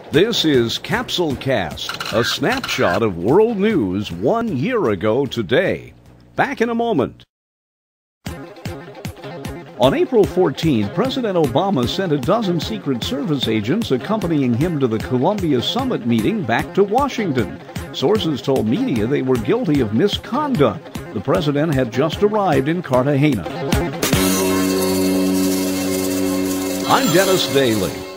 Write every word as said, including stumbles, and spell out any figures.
This is Capsule-Cast, a snapshot of world news one year ago today. Back in a moment. On April fourteenth, President Obama sent a dozen Secret Service agents accompanying him to the Columbia Summit meeting back to Washington. Sources told media they were guilty of misconduct. The president had just arrived in Cartagena. I'm Dennis Daly.